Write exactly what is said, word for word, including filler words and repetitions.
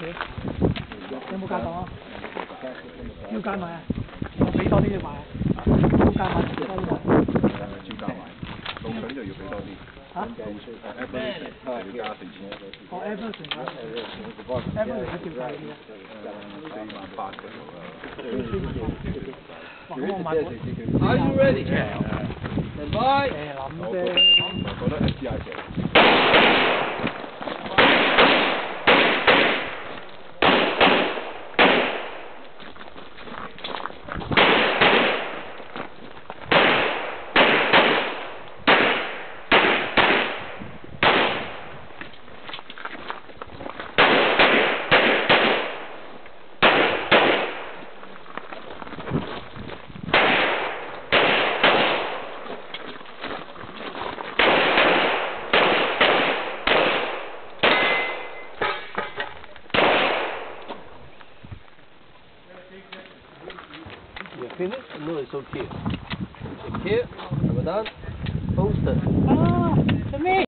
嘢，有冇介檔啊？要介埋啊？我俾多啲要買啊？要介埋多啲買。 要加埋，露水就要俾多啲。 嚇？ 露水係要加四千。 哦 ，Apple 船啊 ，Apple 船要照計啲啊。 四萬八嗰度啦。 哇！咁我買部。 Are you ready? Stand by. 誒諗我啫。 覺得 S T I 嘅。 You're finished? No, it's okay. Check here. Ramadan. Poster. Ah, to me.